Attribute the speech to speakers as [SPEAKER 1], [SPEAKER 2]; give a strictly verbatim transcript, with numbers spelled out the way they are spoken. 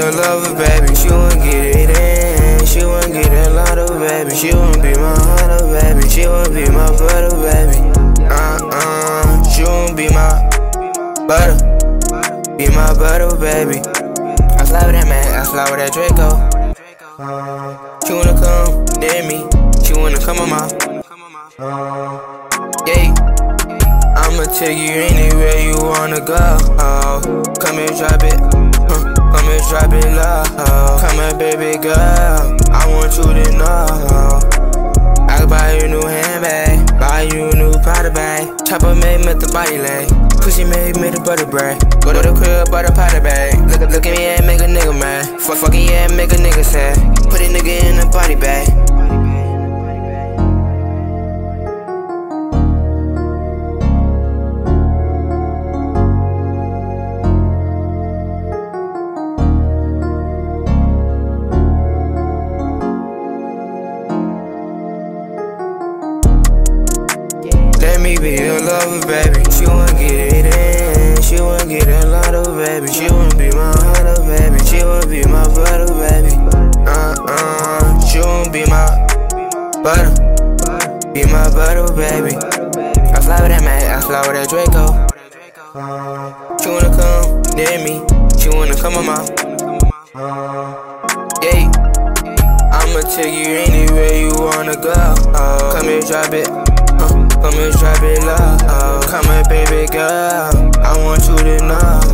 [SPEAKER 1] a lover, baby. She wanna get it in. She wanna get a lot of, baby. She wanna be my hunter, baby. She wanna be my butter, baby. Uh-uh. She wanna be my butter. Be my butter, baby. I fly with that Mac, I fly with that Draco. She wanna come near me. She wanna come on my yeah. I'ma take you anywhere you wanna go. Oh, come here, drop it. Huh. Come here, drop it low. Come here, baby girl. I want you to know. I can buy you a new handbag, buy you a new powder bag. Chopper made me the body lay. Pussy made me the butter bread. Go to the crib, buy the powder bag. Look, look at me and make a nigga mad. Fuck, fucking yeah, make a nigga sad. Put a nigga in a body bag. Let me be your lover, baby. She wanna get it in. She wanna get a lot of, baby. She wanna be my hunter, baby. She wanna be my butter, baby. Uh-uh. She wanna be my butter. Be my butter, baby. I fly with that Mac, I fly with that Draco. She wanna come near me. She wanna come on my yeah. I'ma take you anywhere you wanna go. Oh, come here, drop it. Come here, drop it low. Come here, baby girl. I want you to know.